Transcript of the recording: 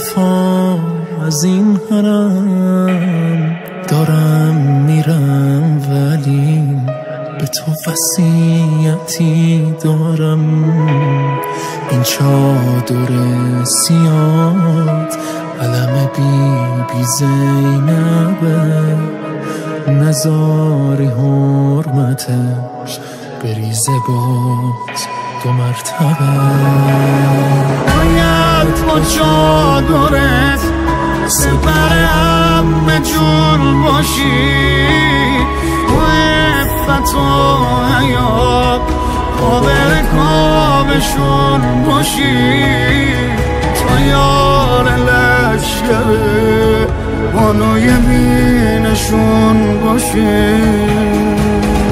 دفاع از این حرم دارم میرم، ولی به تو وصیتی دارم. این چادر سیاد علم بی زینبه، نزاری حرمتش بریزه باز 2 مرتبه. باید با چادرت سپر همه جور باشی، با عفت و حیا قابل کامشون باشی، تا یار لشکر بانوی مینشون باشی.